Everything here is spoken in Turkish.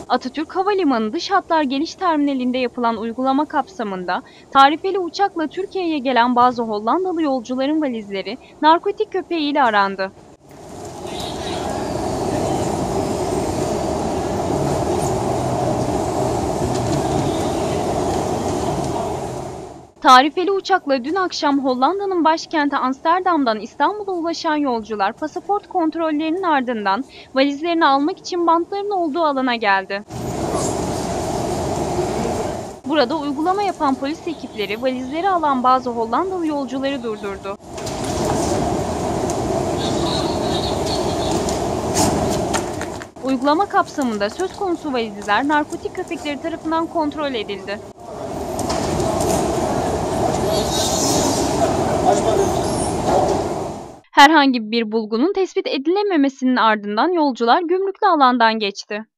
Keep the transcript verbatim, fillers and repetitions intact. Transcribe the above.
Atatürk Havalimanı Dış Hatlar Geliş Terminali'nde yapılan uygulama kapsamında tarifeli uçakla Türkiye'ye gelen bazı Hollandalı yolcuların valizleri narkotik köpeğiyle arandı. Tarifeli uçakla dün akşam Hollanda'nın başkenti Amsterdam'dan İstanbul'a ulaşan yolcular pasaport kontrollerinin ardından valizlerini almak için bantların olduğu alana geldi. Burada uygulama yapan polis ekipleri valizleri alan bazı Hollandalı yolcuları durdurdu. Uygulama kapsamında söz konusu valizler narkotik köpekleri tarafından kontrol edildi. Herhangi bir bulgunun tespit edilememesinin ardından yolcular gümrüklü alandan geçti.